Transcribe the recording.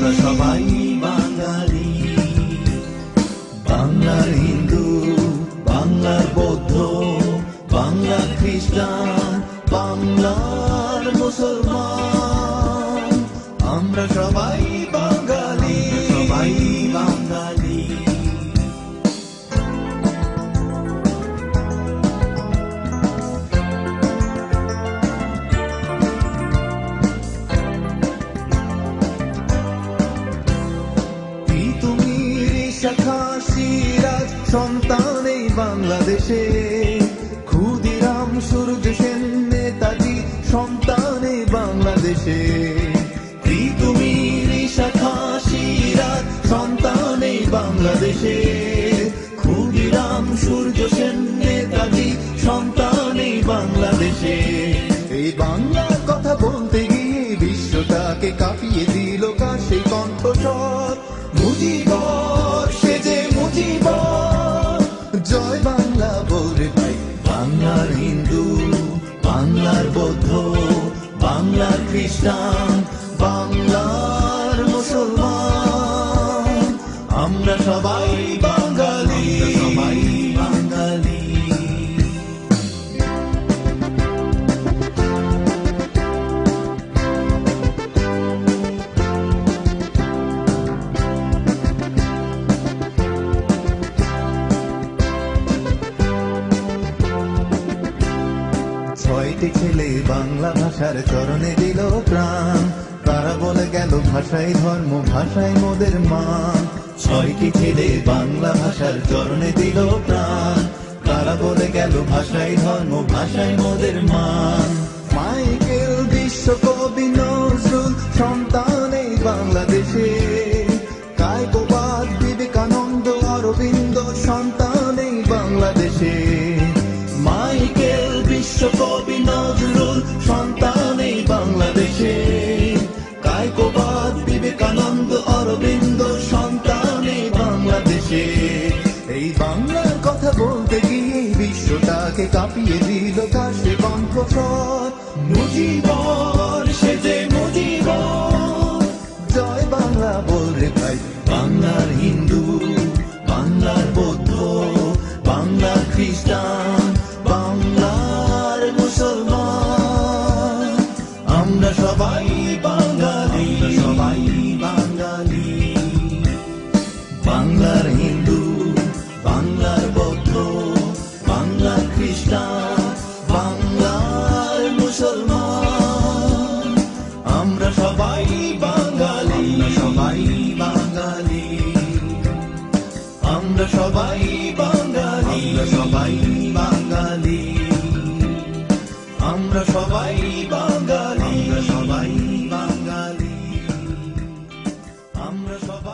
আমরা সবাই বাঙালি। বাংলার হিন্দু, বাংলার বৌদ্ধ, বাংলার খ্রিস্টান, বাংলার মুসলমান, আমরা সবাই বাঙালি, সবাই বাঙালি। সিরাজ সন্তান এই বাংলাদেশে, ক্ষুদিরাম সূর্য সেন নেতাজি সন্তান এই বাংলাদেশে, তুমি শাখা সিরাজ সন্তান এই বাংলাদেশে, ক্ষুদিরাম সূর্য সেন নেতাজি সন্তান এই বাংলাদেশে। এই বাংলার কথা বলতে গিয়ে বিশ্বটাকে কাঁপিয়ে দিল কার সেই কণ্ঠস্বর, মুজিবর সে যে মুজিবর। জয় বাংলা বলে ভাই, বাংলার হিন্দু, বাংলার বৌদ্ধ, বাংলার খ্রিস্টান, বাংলার মুসলমান, আমরা সবাই বাঙালি, সবাই বাঙালি। ছয়টি ছেলে বাংলা ভাষার চরণে দিল প্রাণ, তারা বলে গেল ভাষাই ধর্ম, ভাষাই মোদের মান। ছয়টি ছেলে বাংলা ভাষার চরণে দিল প্রাণ, তারা বলে গেল ভাষাই ধর্ম, ভাষাই মোদের মান। মাইকেল বিশ্বকবি নজরুল সন্তান এই বাংলাদেশে, কায়কোবাদ বিবেকানন্দ অরবিন্দ সন্তান এই বাংলাদেশে। মাইকেল বিশ্বকবি নজরুল সন্তান এই বাংলাদেশে, কায়কোবাদ বিবেকানন্দ অরবিন্দ সন্তান এই বাংলাদেশে। এই বাংলার কথা বলতে গিয়ে বিশ্বটাকে কাঁপিয়ে দিল কার সে কণ্ঠস্বর, মুজিবর সে যে মুজিবর। জয় বাংলা বলে ভাই, বাংলার হিন্দু, বাংলার বৌদ্ধ, বাংলার খ্রিস্টান, বাংলার মুসলমান, আমরা সবাই বাঙালি, সবাই বাঙালি। বাংলার হিন্দু, বাংলার বৌদ্ধ, বাংলার খ্রিস্টান, বাংলার মুসলমান, আমরা সবাই বাঙালি, সবাই বাঙালি। আমরা সবাই বাঙালি, সবাই বাঙালি। আমরা সবাই বাঙালি, সবাই বাঙালি। আমরা সবাই